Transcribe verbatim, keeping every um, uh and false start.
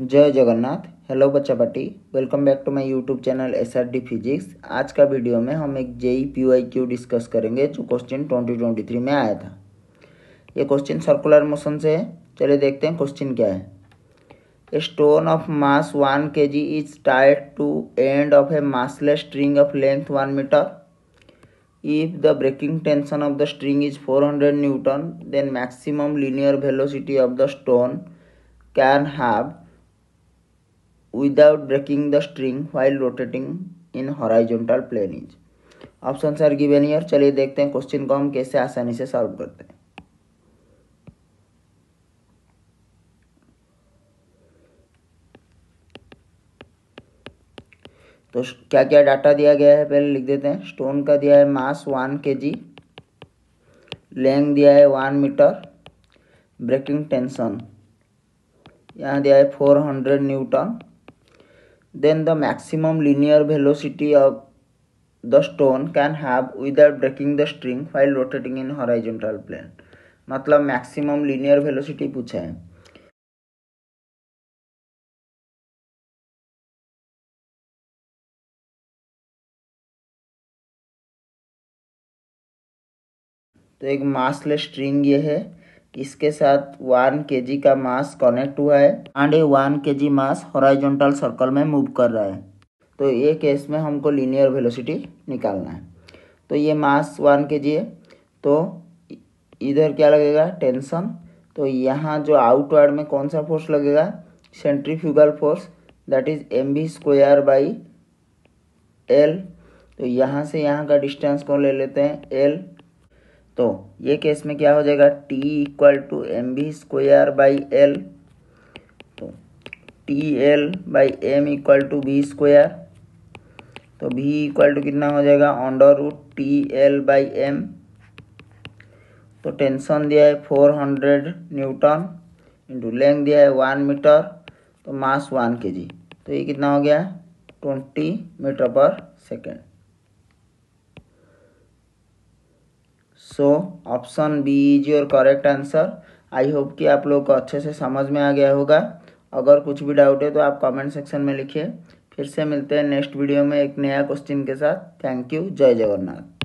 जय जगन्नाथ। हेलो बच्चा party, welcome back to my YouTube channel S R D physics. आज का वीडियो में हम एक JEE P Y Q discuss करेंगे जो क्वेश्चन ट्वेंटी ट्वेंटी थ्री में आया था। ये क्वेश्चन सर्कुलर मोशन से है। चलिए देखते हैं क्वेश्चन क्या है। A stone of mass one K G is tied to end of a massless string of length one metre. If the breaking tension of the string is four hundred newton, then maximum linear velocity of the stone can have without breaking the string while rotating in horizontal plane is। Options are given here. चलिए देखते हैं question को हम कैसे आसानी से solve करते हैं। तो क्या क्या डाटा दिया गया है पहले लिख देते हैं। स्टोन का दिया है मास वन के जी, लेंथ दिया है वन मीटर, ब्रेकिंग टेंशन यहाँ दिया है four hundred newton, then the maximum linear velocity of the stone can have without breaking the string while rotating in horizontal plane। मतलब मैक्सिमम लीनियर वेलोसिटी पूछा है। तो एक मासलेस स्ट्रिंग ये है, इसके साथ वन के जी का मास कनेक्ट हुआ है एंड ये one K G mass horizontal circle में मूव कर रहा है। तो ये केस में हमको लीनियर वेलोसिटी निकालना है। तो ये मास वन के जी है, तो इधर क्या लगेगा टेंशन। तो यहाँ जो आउटवर्ड में कौन सा फोर्स लगेगा, centrifugal force, that is M V square by L. तो यहाँ से यहाँ का डिस्टेंस को ले लेते हैं एल। तो ये केस में क्या हो जाएगा, T equal to M V square by L. तो T L by M equal to V square. तो v इक्वल टू कितना हो जाएगा, under root T L by M. तो टेंशन दिया है four hundred newton into length दिया है वन मीटर, तो मास वन के जी। तो ये कितना हो गया, twenty metre per second. So option B is your correct answer. I hope कि आप लोग को अच्छे से समझ में आ गया होगा। अगर कुछ भी डाउट है तो आप कमेंट सेक्शन में लिखिए। फिर से मिलते हैं नेक्स्ट वीडियो में एक नया क्वेश्चन के साथ। Thank you. जय जगन्नाथ।